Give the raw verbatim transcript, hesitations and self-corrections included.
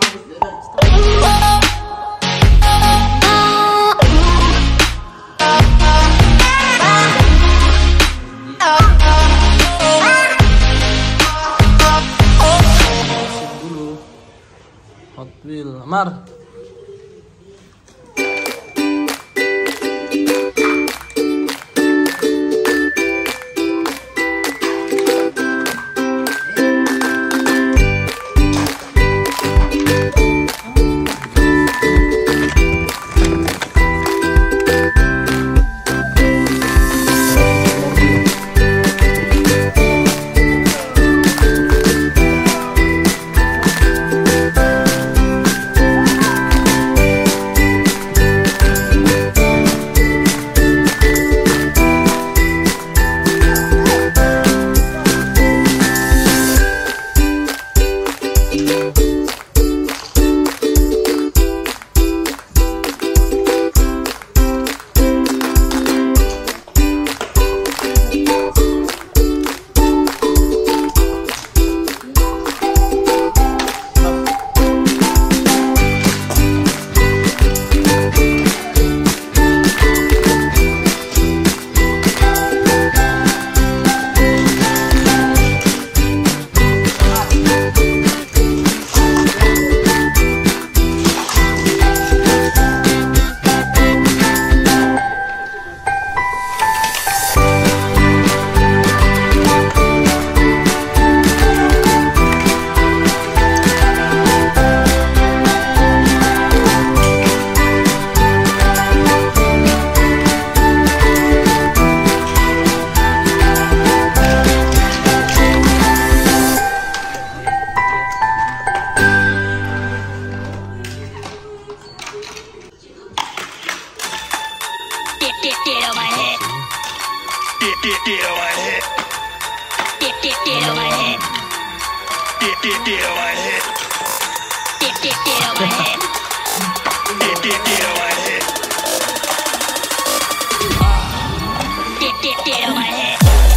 Hot Wheel, Mar. Get get on my head. Get get get on my head. Get get get on my head. Get get get on my head. Get get get on my head. Get get get on my head. Get get get on my head.